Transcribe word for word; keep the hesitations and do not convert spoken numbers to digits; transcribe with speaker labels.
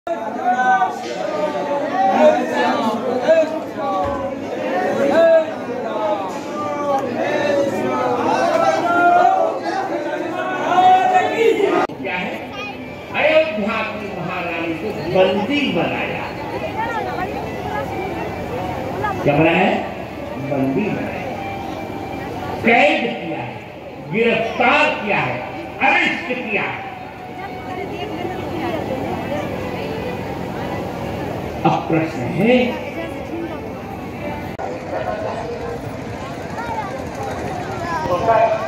Speaker 1: अयोध्या की महारानी को बंदी बनाया। क्या बनाया? बंदी बनाया, कैद किया है, गिरफ्तार किया है, अरेस्ट किया है। अब प्रश्न है, तो